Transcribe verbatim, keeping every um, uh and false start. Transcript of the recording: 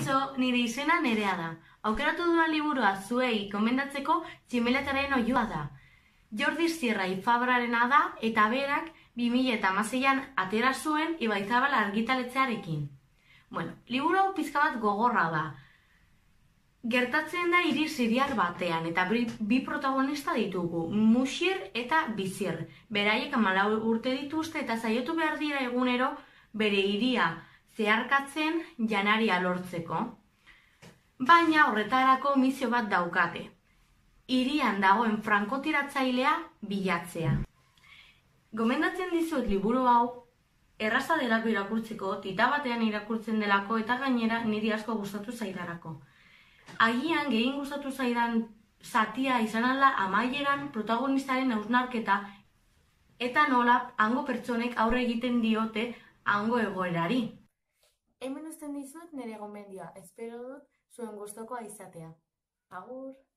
Kaixo, nire izena Nerea da. Aukeratu dudan liburua zuei komendatzeko Tximeletaren oiloa da. Jordi Sierra Fabrarena da eta berak bi mila hamaseian atera zuen Ibaizabal argitaletxearekin. Bueno, liburu hau pizka bat gogorra da. Gertatzen da hiri siriar batean eta bi protagonista ditugu, Muxir eta Bizir. Beraiek hamalau urte dituzte eta saiatu behar dira egunero bere hiria zeharkatzen janaria lortzeko. Baina horretarako misio bat daukate. Hirian dagoen frankotiratzailea bilatzea. Gomendatzen dizuet liburu hau, erraza delako irakurtzeko, tita batean irakurtzen delako eta gainera niri asko gustatu zaidarako. Agian gehien gustatu zaidan zatia izan ala amaieran protagonistaren hausnarketa eta nola hango pertsonek aurre egiten diote hango egoerari. Hemen uzten dizuet nire gomendioa, espero dut zuen gustokoa izatea. Agur!